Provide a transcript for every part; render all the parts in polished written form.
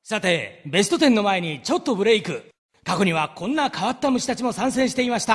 さて、ベスト10の前にちょっとブレイク。過去にはこんな変わった虫たちも参戦していました。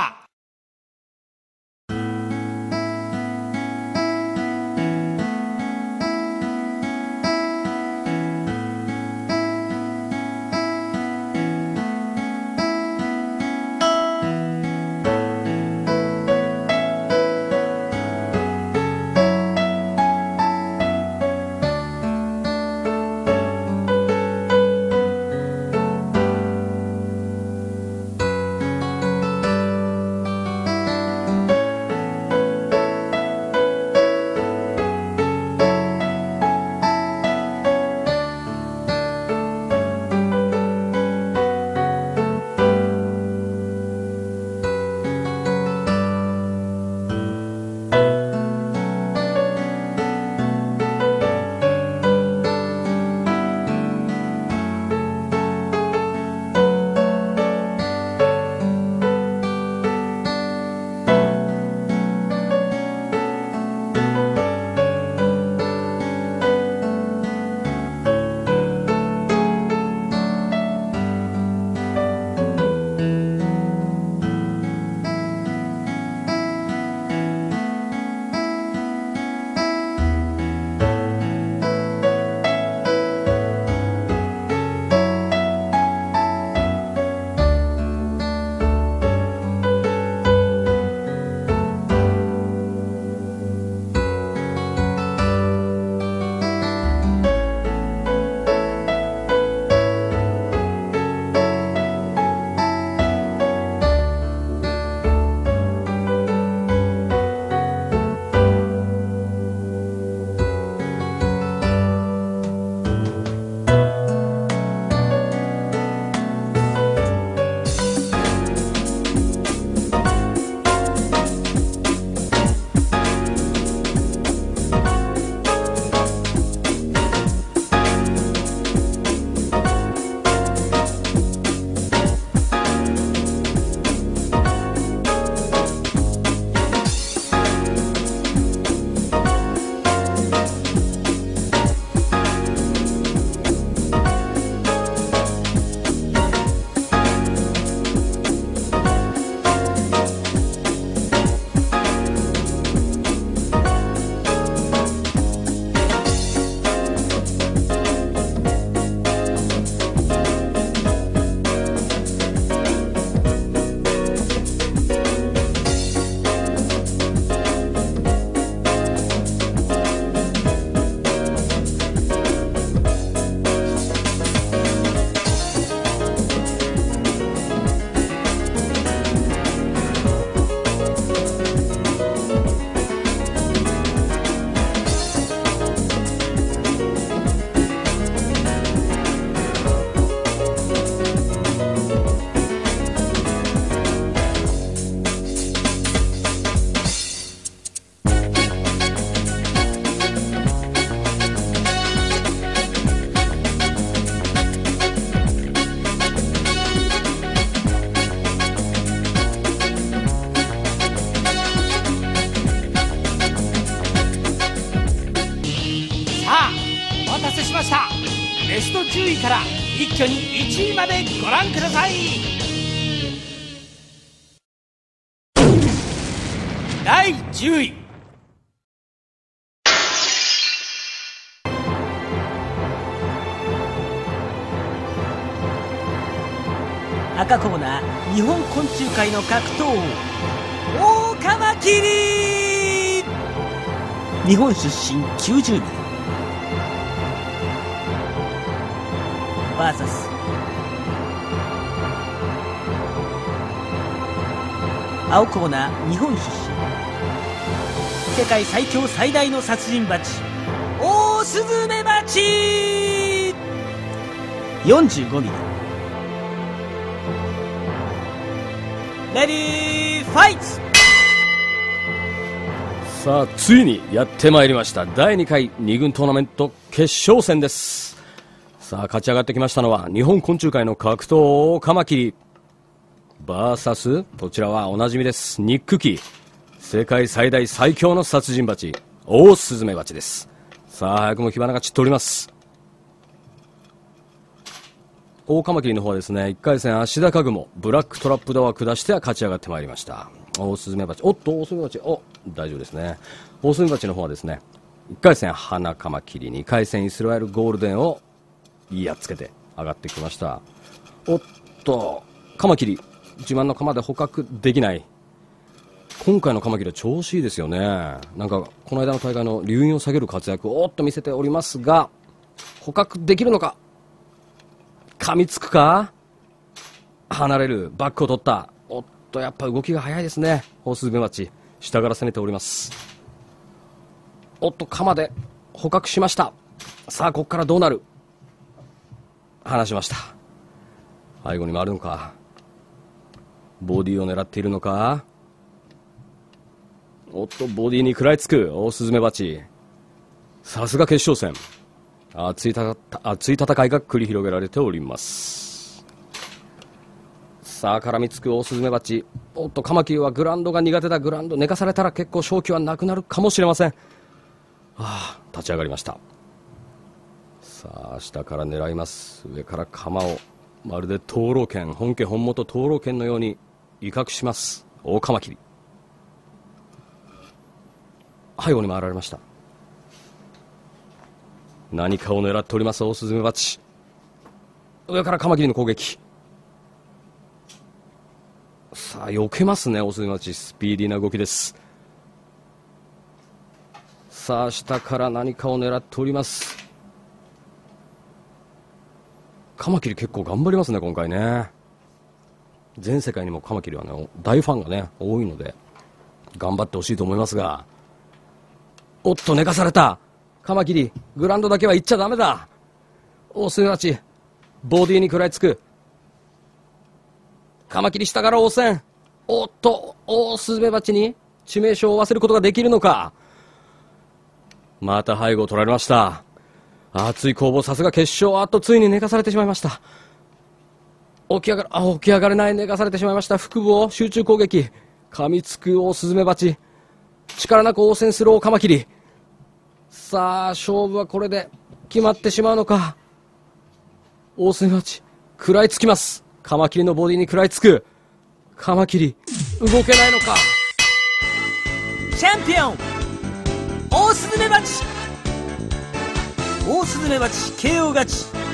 ベスト10位から一挙に1位までご覧ください。第10位、赤コーナー、日本昆虫界の格闘王、オオカマキリ。日本出身90ミリ VS 青コーナー、日本出身世界最強最大の殺人バチ、オオスズメバチ。45ミリレディーファイト。 さあついにやってまいりました。第2回2軍トーナメント決勝戦です。さあ勝ち上がってきましたのは日本昆虫界の格闘王カマキリ VS こちらはおなじみです、ニックキー、世界最大最強の殺人バチオオスズメバチです。さあ早くも火花が散っております。 オオカマキリの方はですね、1回戦芦田家具もブラックトラップドアを下しては勝ち上がってまいりました。オオスズメバチ、おっとオオスズメバチ、大丈夫ですね。オオスズメバチの方はですね、1回戦花カマキリ、2回戦イスラエルゴールデンをやっつけて上がってきました。おっとカマキリ、自慢のカマで捕獲できない。今回のカマキリは調子いいですよね。なんかこの間の大会の留飲を下げる活躍を見せておりますが、捕獲できるのか、噛みつくか、離れる、バックを取った。おっとやっぱ動きが早いですね。オオスズメバチ、下から攻めております。おっとカマで捕獲しました。さあここからどうなる。離しました。背後に回るのか、ボディを狙っているのか。おっとボディに食らいつくオオスズメバチ。さすが決勝戦、熱い戦いが繰り広げられております。さあ絡みつくオオスズメバチ。おっとカマキリはグラウンドが苦手だ。グラウンド寝かされたら結構勝機はなくなるかもしれません。立ち上がりました。さあ下から狙います。上から鎌をまるで灯籠剣、本家本元灯籠剣のように威嚇しますオオカマキリ。背後に回られました。何かを狙っておりますオオスズメバチ。上からカマキリの攻撃。さあ避けますねオオスズメバチ、スピーディーな動きです。さあ下から何かを狙っております。カマキリ結構頑張りますね今回ね。全世界にもカマキリはね大ファンがね多いので頑張ってほしいと思いますが、おっと寝かされたカマキリ。グラウンドだけは行っちゃダメだ。オオスズメバチボディに食らいつく。カマキリ下から応戦。おっとオオスズメバチに致命傷を負わせることができるのか。また背後を取られました。熱い攻防、さすが決勝。ついに寝かされてしまいました。起き上がれない。寝かされてしまいました。腹部を集中攻撃。噛みつくオオスズメバチ、力なく応戦するオオカマキリ。さあ勝負はこれで決まってしまうのか。オオスズメバチ食らいつきます。カマキリのボディに食らいつく。カマキリ動けないのか。 チャンピオンオオスズメバチ。オオスズメバチ KO 勝ち。